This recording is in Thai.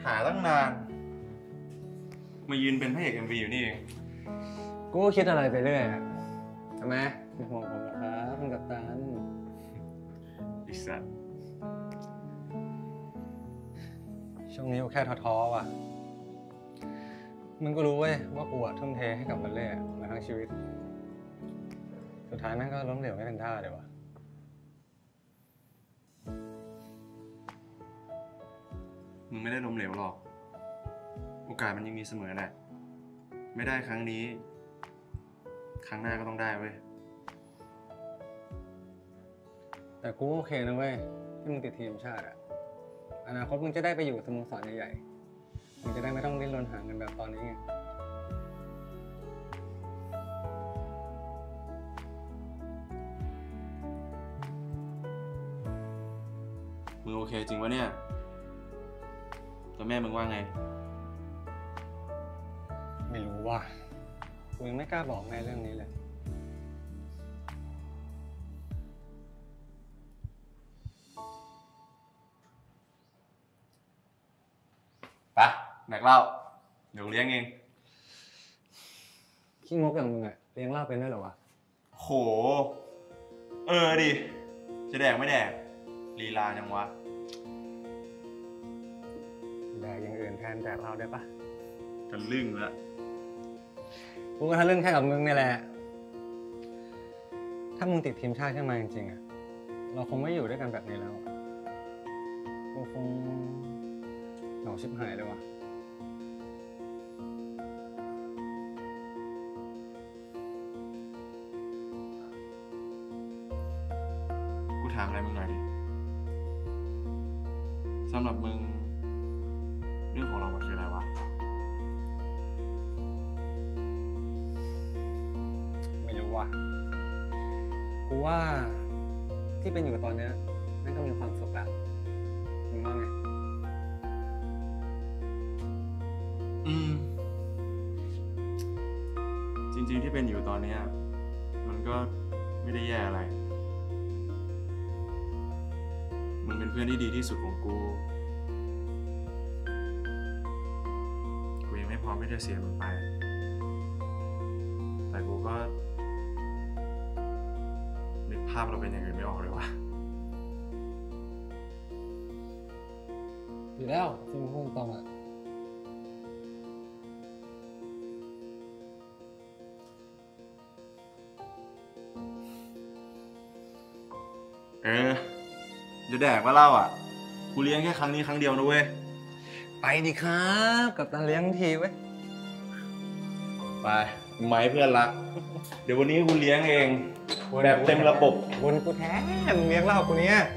หาตั้งนานมายืนเป็นพระเอก MV อยู่นี่เองกูก็คิดอะไรไปเรื่อยอะทำไมเป็นห่วงผมเหรอครับคุณกัปตันอีสัตว์ช่วงนี้กูแค่ท้อๆว่ะมึงก็รู้เว้ยว่ากูทุ่มเทให้กับบัลเล่ต์มาทั้งชีวิตสุดท้ายแม่งก็ล้มเหลวไม่เป็นท่าเลยวะมึงไม่ได้ล้มเหลวหรอกโอกาสมันยังมีเสมอแหละไม่ได้ครั้งนี้ครั้งหน้าก็ต้องได้เว้ยแต่กูโอเคนะเว้ยที่มึงติดทีมชาติอะอนาคตมึงจะได้ไปอยู่สโมสรใหญ่ๆมึงจะได้ไม่ต้องดิ้นรนหาเงินแบบตอนนี้ไงมึงโอเคจริงวะเนี่ยแล้วแม่มึงว่าไงไม่รู้ว่ากูยังไม่กล้าบอกแม่เรื่องนี้เลยไปแดกเหล้าเดี๋ยวเลี้ยงเองขี้งกอย่างมึงอะเลี้ยงเหล้าเป็นได้หรอวะโหดิจะแดกไม่แดกลีลาจังวะแดกอย่างอื่นแทนแดกเหล้าได้ปะกันลึ่งละกูก็ทะลึ่งแค่กับมึงนี่แหละถ้ามึงติดทีมชาติขึ้นมาจริงๆอะเราคงไม่อยู่ด้วยกันแบบนี้แล้วกูคงเหงาชิบหายเลยวะกูถามอะไรมึงหน่อยดิสำหรับมึงเรื่องของเรามันคืออะไรวะไม่รู้ว่ะกูว่าที่เป็นอยู่ตอนเนี้ยนั่นก็มีความสุขแล้วมึงว่าไงจริงๆที่เป็นอยู่ตอนนี้มันก็ไม่ได้แย่อะไรมึงเป็นเพื่อนที่ดีที่สุดของกูยังไม่พร้อมที่จะเสียมึงไปแต่กูก็นึกภาพเราเป็นอย่างอื่นไม่ออกเลยวะอยู่แล้วที่มึงพูดตรงอ่ะจะแดกว่าเล่าอ่ะกูเลี้ยงแค่ครั้งนี้ครั้งเดียวนะเว้ยไปดิครับกับตันเลี้ยงทีเว้ยไปไม้เพื่อนรักเดี๋ยววันนี้กูเลี้ยงเองแบบเต็มระบบบุญกูแท้มึงเลี้ยงเหล้ากูเนี้ย